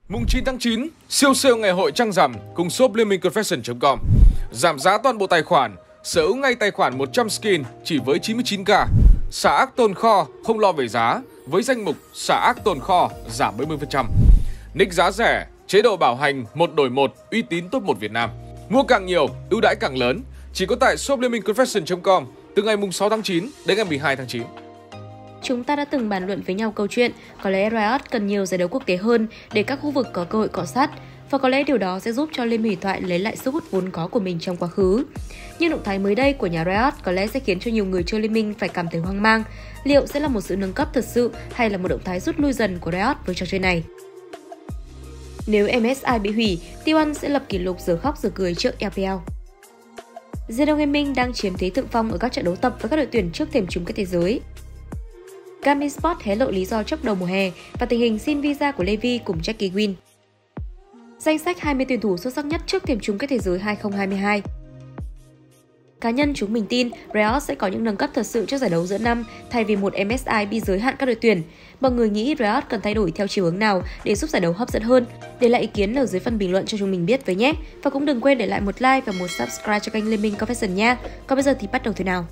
Mùng 9 tháng 9, siêu sale ngày hội trăng rằm cùng shop Liên minh Confession.com. Giảm giá toàn bộ tài khoản, sở hữu ngay tài khoản 100 skin chỉ với 99k. Xả ác tồn kho, không lo về giá, với danh mục xả ác tồn kho giảm 70%. Nick giá rẻ, chế độ bảo hành 1 đổi 1, uy tín top 1 Việt Nam. Mua càng nhiều, ưu đãi càng lớn. Chỉ có tại shop Liên minh Confession.com từ ngày mùng 6 tháng 9 đến ngày 12 tháng 9. Chúng ta đã từng bàn luận với nhau câu chuyện có lẽ Riot cần nhiều giải đấu quốc tế hơn để các khu vực có cơ hội cọ sát, và có lẽ điều đó sẽ giúp cho Liên minh huyền thoại lấy lại sức hút vốn có của mình trong quá khứ. Nhưng động thái mới đây của nhà Riot có lẽ sẽ khiến cho nhiều người chơi Liên minh phải cảm thấy hoang mang. Liệu sẽ là một sự nâng cấp thật sự hay là một động thái rút lui dần của Riot với trò chơi này? Nếu MSI bị hủy, T1 sẽ lập kỷ lục giờ khóc giờ cười trước LPL. Zeno Gaming đang chiếm thế thượng phong ở các trận đấu tập với các đội tuyển trước thềm chung kết thế giới. Gami Sport hé lộ lý do chốc đầu mùa hè và tình hình xin visa của Levi cùng Jackie Win. Danh sách 20 tuyển thủ xuất sắc nhất trước thềm chung kết thế giới 2022. Cá nhân chúng mình tin Riot sẽ có những nâng cấp thật sự trước giải đấu giữa năm thay vì một MSI bị giới hạn các đội tuyển. Mọi người nghĩ Riot cần thay đổi theo chiều hướng nào để giúp giải đấu hấp dẫn hơn? Để lại ý kiến ở dưới phần bình luận cho chúng mình biết với nhé. Và cũng đừng quên để lại một like và một subscribe cho kênh Liên minh Confession nha. Còn bây giờ thì bắt đầu thế nào?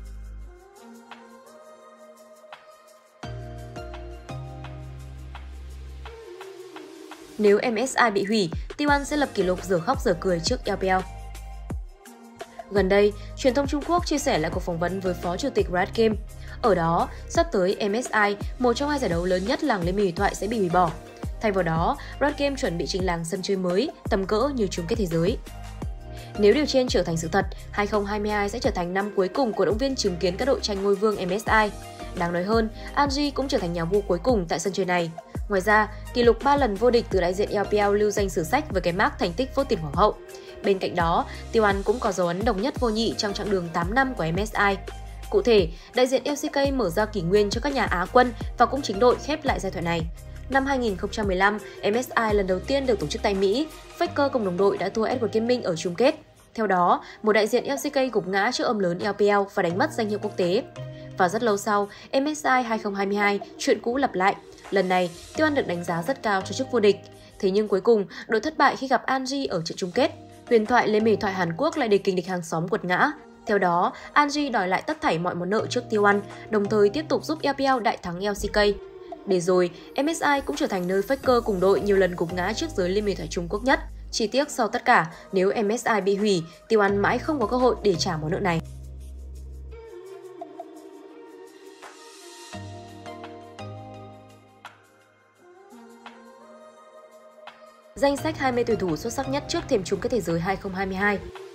Nếu MSI bị hủy, T1 sẽ lập kỷ lục giờ khóc giờ cười trước LPL. Gần đây, truyền thông Trung Quốc chia sẻ lại cuộc phỏng vấn với Phó Chủ tịch Riot Games. Ở đó, sắp tới MSI, một trong hai giải đấu lớn nhất làng Liên minh huyền thoại sẽ bị hủy bỏ. Thay vào đó, Riot Games chuẩn bị trình làng sân chơi mới, tầm cỡ như chung kết thế giới. Nếu điều trên trở thành sự thật, 2022 sẽ trở thành năm cuối cùng cổ động viên chứng kiến các đội tranh ngôi vương MSI. Đáng nói hơn, Angie cũng trở thành nhà vua cuối cùng tại sân chơi này. Ngoài ra, kỷ lục 3 lần vô địch từ đại diện LPL lưu danh sử sách với cái mác thành tích vô tiền hoàng hậu. Bên cạnh đó, T1 cũng có dấu ấn đồng nhất vô nhị trong chặng đường 8 năm của MSI. Cụ thể, đại diện LCK mở ra kỷ nguyên cho các nhà Á quân và cũng chính đội khép lại giai thoại này. Năm 2015, MSI lần đầu tiên được tổ chức tại Mỹ, Faker cùng đồng đội đã thua Edward Gaming ở chung kết. Theo đó, một đại diện LCK gục ngã trước âm lớn LPL và đánh mất danh hiệu quốc tế. Và rất lâu sau, MSI 2022, chuyện cũ lặp lại. Lần này, T1 được đánh giá rất cao cho chức vô địch. Thế nhưng cuối cùng, đội thất bại khi gặp Angie ở trận chung kết. Huyền thoại Liên minh huyền thoại Hàn Quốc lại để kình địch hàng xóm quật ngã. Theo đó, Angie đòi lại tất thảy mọi món nợ trước T1, đồng thời tiếp tục giúp LPL đại thắng LCK. Để rồi, MSI cũng trở thành nơi Faker cùng đội nhiều lần gục ngã trước giới Liên minh huyền thoại Trung Quốc nhất. Chỉ tiếc sau tất cả, nếu MSI bị hủy, T1 mãi không có cơ hội để trả món nợ này. Danh sách 20 tuyển thủ xuất sắc nhất trước thềm chung kết thế giới 2022.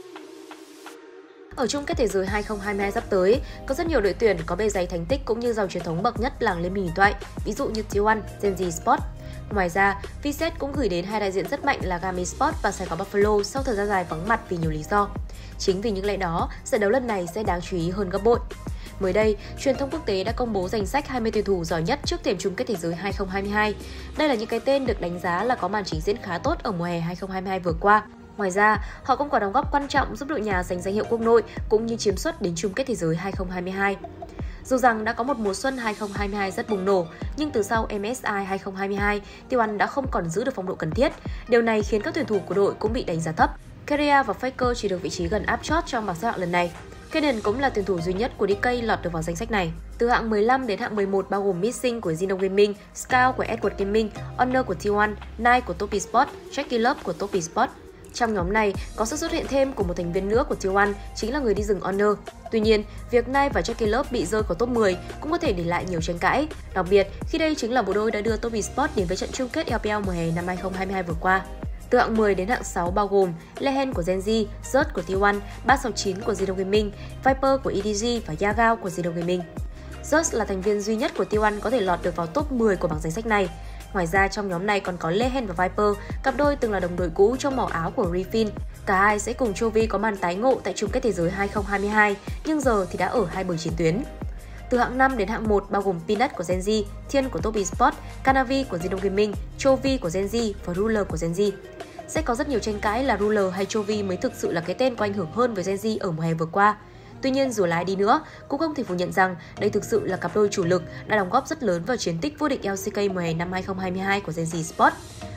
Ở chung kết thế giới 2022 sắp tới, có rất nhiều đội tuyển có bề dày thành tích cũng như giàu truyền thống bậc nhất làng Liên minh huyền thoại, ví dụ như T1, Gen Sport. Ngoài ra, Viset cũng gửi đến hai đại diện rất mạnh là Gami Sport và Sài Gòn Buffalo sau thời gian dài vắng mặt vì nhiều lý do. Chính vì những lẽ đó, giải đấu lần này sẽ đáng chú ý hơn gấp bội. Mới đây, truyền thông quốc tế đã công bố danh sách 20 tuyển thủ giỏi nhất trước thềm chung kết thế giới 2022. Đây là những cái tên được đánh giá là có màn trình diễn khá tốt ở mùa hè 2022 vừa qua. Ngoài ra, họ cũng có đóng góp quan trọng giúp đội nhà giành danh hiệu quốc nội cũng như chiếm suất đến chung kết thế giới 2022. Dù rằng đã có một mùa xuân 2022 rất bùng nổ, nhưng từ sau MSI 2022, T1 đã không còn giữ được phong độ cần thiết. Điều này khiến các tuyển thủ của đội cũng bị đánh giá thấp. Keria và Faker chỉ được vị trí gần áp chót trong bảng xếp hạng lần này. Kaden cũng là tuyển thủ duy nhất của DK lọt được vào danh sách này. Từ hạng 15 đến hạng 11 bao gồm Missing của Zeno Gaming, Scout của Edward Gaming, Honor của T1, Knight của Top Esports, Jackie Love của Top Esports. Trong nhóm này có sự xuất hiện thêm của một thành viên nữa của T1, chính là người đi rừng Honor. Tuy nhiên, việc Knight và Jackie Love bị rơi khỏi top 10 cũng có thể để lại nhiều tranh cãi, đặc biệt khi đây chính là bộ đôi đã đưa Top Esports đến với trận chung kết LPL mùa hè năm 2022 vừa qua. Từ hạng 10 đến hạng 6 bao gồm Lehen của Gen Z, Zert của T1, 369 của Zeno Gaming, Viper của EDG và Yagao của Zeno Gaming. Zert là thành viên duy nhất của T1 có thể lọt được vào top 10 của bảng danh sách này. Ngoài ra trong nhóm này còn có Lehen và Viper, cặp đôi từng là đồng đội cũ trong màu áo của Refin. Cả hai sẽ cùng Chovy có màn tái ngộ tại chung kết thế giới 2022, nhưng giờ thì đã ở hai bờ chiến tuyến. Từ hạng 5 đến hạng 1 bao gồm Peanut của Gen Z, Thiên của Top Esports, Canavi của Zeno Gaming, Chovy của Gen Z và Ruler của Gen Z. Sẽ có rất nhiều tranh cãi là Ruler hay Chovy mới thực sự là cái tên có ảnh hưởng hơn với Gen Z ở mùa hè vừa qua. Tuy nhiên dù là ai đi nữa, cũng không thể phủ nhận rằng đây thực sự là cặp đôi chủ lực đã đóng góp rất lớn vào chiến tích vô địch LCK mùa hè năm 2022 của Gen Z Sport.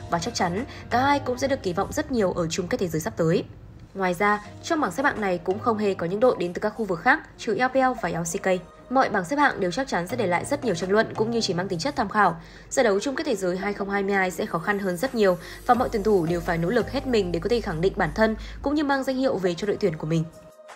và chắc chắn cả hai cũng sẽ được kỳ vọng rất nhiều ở chung kết thế giới sắp tới. Ngoài ra, trong bảng xếp hạng này cũng không hề có những đội đến từ các khu vực khác trừ LPL và LCK. Mọi bảng xếp hạng đều chắc chắn sẽ để lại rất nhiều tranh luận cũng như chỉ mang tính chất tham khảo. Giải đấu chung kết thế giới 2022 sẽ khó khăn hơn rất nhiều và mọi tuyển thủ đều phải nỗ lực hết mình để có thể khẳng định bản thân cũng như mang danh hiệu về cho đội tuyển của mình.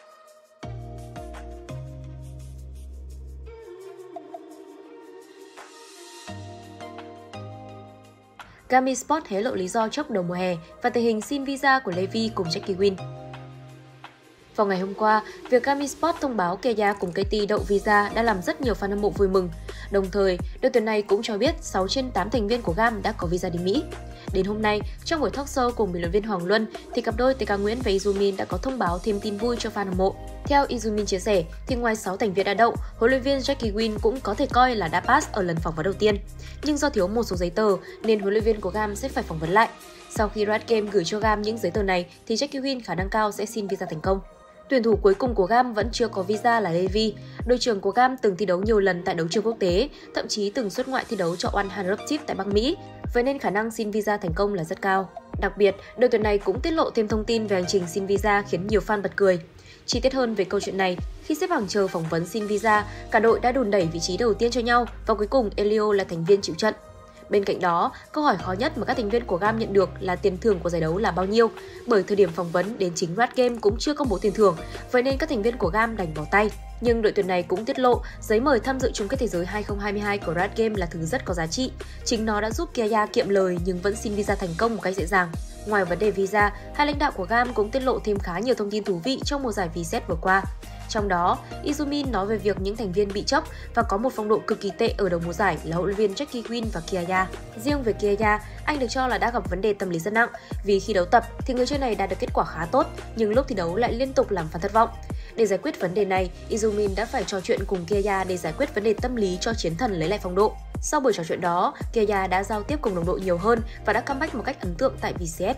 Gami Sport hé lộ lý do chốc đầu mùa hè và tình hình xin visa của Levi cùng Jackie Win. Vào ngày hôm qua, việc Gami Sport thông báo Keya cùng KT đậu visa đã làm rất nhiều fan hâm mộ vui mừng. Đồng thời, đội tuyển này cũng cho biết 6 trên 8 thành viên của GAM đã có visa đi Mỹ. Đến hôm nay, trong buổi talk show cùng bình luận viên Hoàng Luân, thì cặp đôi TK Nguyễn và Izumin đã có thông báo thêm tin vui cho fan hâm mộ. Theo Izumin chia sẻ, thì ngoài 6 thành viên đã đậu, huấn luyện viên Jackie Win cũng có thể coi là đã pass ở lần phỏng vấn đầu tiên. Nhưng do thiếu một số giấy tờ nên huấn luyện viên của GAM sẽ phải phỏng vấn lại. Sau khi Riot Games gửi cho GAM những giấy tờ này thì Jackie Win khả năng cao sẽ xin visa thành công. Tuyển thủ cuối cùng của GAM vẫn chưa có visa là Levi. Đội trưởng của GAM từng thi đấu nhiều lần tại đấu trường quốc tế, thậm chí từng xuất ngoại thi đấu cho One Disruptive tại Bắc Mỹ, vậy nên khả năng xin visa thành công là rất cao. Đặc biệt, đội tuyển này cũng tiết lộ thêm thông tin về hành trình xin visa khiến nhiều fan bật cười. Chi tiết hơn về câu chuyện này, khi xếp hàng chờ phỏng vấn xin visa, cả đội đã đùn đẩy vị trí đầu tiên cho nhau và cuối cùng Elio là thành viên chịu trận. Bên cạnh đó, câu hỏi khó nhất mà các thành viên của GAM nhận được là tiền thưởng của giải đấu là bao nhiêu, bởi thời điểm phỏng vấn đến chính Riot Games cũng chưa công bố tiền thưởng, vậy nên các thành viên của GAM đành bỏ tay. Nhưng đội tuyển này cũng tiết lộ giấy mời tham dự chung kết thế giới 2022 của Riot Games là thứ rất có giá trị. Chính nó đã giúp Keya kiệm lời nhưng vẫn xin visa thành công một cách dễ dàng. Ngoài vấn đề visa, hai lãnh đạo của GAM cũng tiết lộ thêm khá nhiều thông tin thú vị trong mùa giải VZ vừa qua. Trong đó, Izumin nói về việc những thành viên bị chốc và có một phong độ cực kỳ tệ ở đầu mùa giải là huấn luyện viên Jackie Win và Keya. Riêng về Keya, anh được cho là đã gặp vấn đề tâm lý rất nặng vì khi đấu tập thì người chơi này đạt được kết quả khá tốt nhưng lúc thi đấu lại liên tục làm fan thất vọng. Để giải quyết vấn đề này, Izumin đã phải trò chuyện cùng Keya để giải quyết vấn đề tâm lý cho chiến thần lấy lại phong độ. Sau buổi trò chuyện đó, Keya đã giao tiếp cùng đồng đội nhiều hơn và đã comeback một cách ấn tượng tại VCS.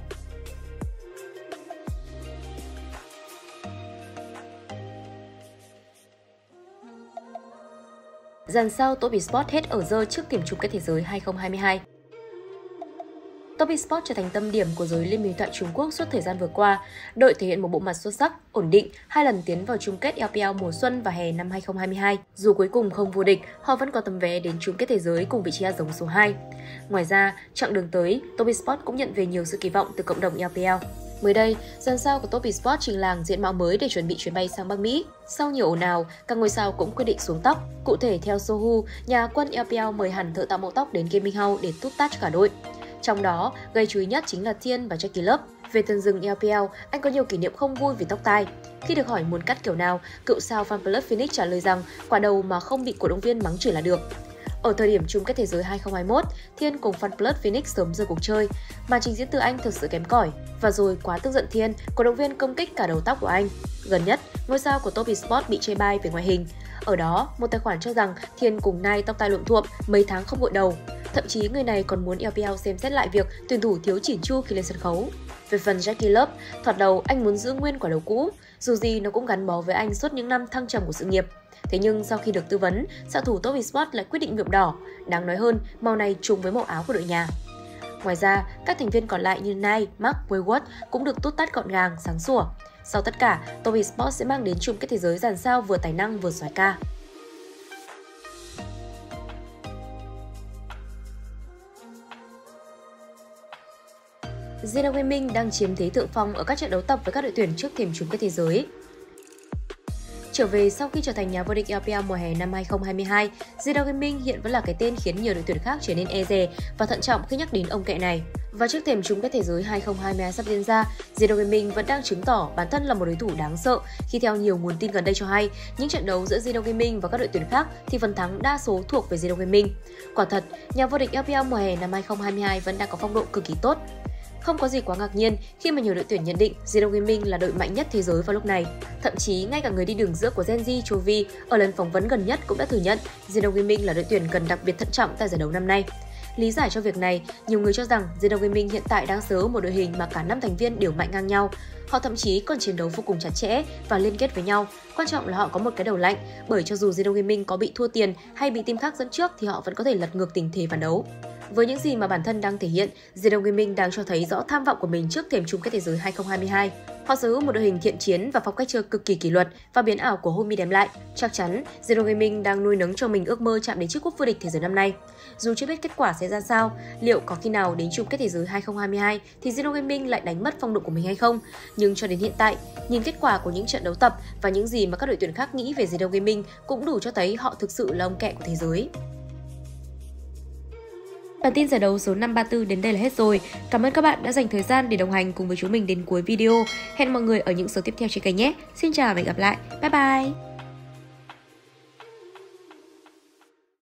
Dàn sao Top Esports hết ở dơ trước thềm chung kết thế giới 2022. Top Esports trở thành tâm điểm của giới liên minh huyền thoại Trung Quốc suốt thời gian vừa qua. Đội thể hiện một bộ mặt xuất sắc, ổn định, 2 lần tiến vào chung kết LPL mùa xuân và hè năm 2022. Dù cuối cùng không vô địch, họ vẫn có tấm vé đến chung kết thế giới cùng vị trí hạt giống số 2. Ngoài ra, chặng đường tới, Top Esports cũng nhận về nhiều sự kỳ vọng từ cộng đồng LPL. Mới đây, dàn sao của Top Esports trình làng diện mạo mới để chuẩn bị chuyến bay sang Bắc Mỹ. Sau nhiều ồn ào, các ngôi sao cũng quyết định xuống tóc. Cụ thể, theo Sohu, nhà quân LPL mời hẳn thợ tạo mẫu tóc đến Gaming House để tút tát cho cả đội. Trong đó, gây chú ý nhất chính là Thiên và Jackie Love. Về thân rừng LPL, anh có nhiều kỷ niệm không vui vì tóc tai. Khi được hỏi muốn cắt kiểu nào, cựu sao FunPlus Phoenix trả lời rằng quả đầu mà không bị cổ động viên mắng chửi là được. Ở thời điểm chung kết thế giới 2021, Thiên cùng FunPlus Phoenix sớm rời cuộc chơi. Màn trình diễn từ anh thực sự kém cỏi. Và rồi quá tức giận Thiên, cổ động viên công kích cả đầu tóc của anh. Gần nhất, ngôi sao của Top Esports bị chê bai về ngoại hình. Ở đó, một tài khoản cho rằng Thiên cùng Nai tóc tai lộn thuộm, mấy tháng không gội đầu. Thậm chí người này còn muốn LPL xem xét lại việc tuyển thủ thiếu chỉn chu khi lên sân khấu. Về phần Jackie Love, thoạt đầu anh muốn giữ nguyên quả đầu cũ, dù gì nó cũng gắn bó với anh suốt những năm thăng trầm của sự nghiệp. Thế nhưng sau khi được tư vấn, xạ thủ Top Esports lại quyết định nhuộm đỏ. Đáng nói hơn, màu này trùng với màu áo của đội nhà. Ngoài ra, các thành viên còn lại như Nai, Mark, Wayward cũng được tút tát gọn gàng, sáng sủa. Sau tất cả, Top Esports sẽ mang đến chung kết thế giới dàn sao vừa tài năng vừa soái ca. Zero Gaming đang chiếm thế thượng phong ở các trận đấu tập với các đội tuyển trước thềm chung kết thế giới. Trở về sau khi trở thành nhà vô địch LPL mùa hè năm 2022, Zero Gaming hiện vẫn là cái tên khiến nhiều đội tuyển khác trở nên e dè và thận trọng khi nhắc đến ông kẹ này. Và trước thềm chung kết thế giới 2022 sắp diễn ra, Zero Gaming vẫn đang chứng tỏ bản thân là một đối thủ đáng sợ khi theo nhiều nguồn tin gần đây cho hay, những trận đấu giữa Zero Gaming và các đội tuyển khác thì phần thắng đa số thuộc về Zero Gaming. Quả thật, nhà vô địch LPL mùa hè năm 2022 vẫn đang có phong độ cực kỳ tốt. Không có gì quá ngạc nhiên khi mà nhiều đội tuyển nhận định Zero Gaming là đội mạnh nhất thế giới vào lúc này. Thậm chí ngay cả người đi đường giữa của Genji Chovy ở lần phỏng vấn gần nhất cũng đã thừa nhận Zero Gaming là đội tuyển cần đặc biệt thận trọng tại giải đấu năm nay. Lý giải cho việc này, nhiều người cho rằng Zero Gaming hiện tại đang sở hữu một đội hình mà cả 5 thành viên đều mạnh ngang nhau. Họ thậm chí còn chiến đấu vô cùng chặt chẽ và liên kết với nhau. Quan trọng là họ có một cái đầu lạnh, bởi cho dù Zero Gaming có bị thua tiền hay bị team khác dẫn trước thì họ vẫn có thể lật ngược tình thế ván đấu. Với những gì mà bản thân đang thể hiện, Zedong Gaming đang cho thấy rõ tham vọng của mình trước thềm chung kết thế giới 2022. Họ sở hữu một đội hình thiện chiến và phong cách chơi cực kỳ kỷ luật và biến ảo của Homie đem lại. Chắc chắn, Zedong Gaming đang nuôi nấng cho mình ước mơ chạm đến chiếc cúp vô địch thế giới năm nay. Dù chưa biết kết quả sẽ ra sao, liệu có khi nào đến chung kết thế giới 2022 thì Zedong Gaming lại đánh mất phong độ của mình hay không? Nhưng cho đến hiện tại, nhìn kết quả của những trận đấu tập và những gì mà các đội tuyển khác nghĩ về Zedong Gaming cũng đủ cho thấy họ thực sự là ông kẹ của thế giới. Bản tin giải đấu số 534 đến đây là hết rồi. Cảm ơn các bạn đã dành thời gian để đồng hành cùng với chúng mình đến cuối video. Hẹn mọi người ở những số tiếp theo trên kênh nhé. Xin chào và hẹn gặp lại. Bye bye!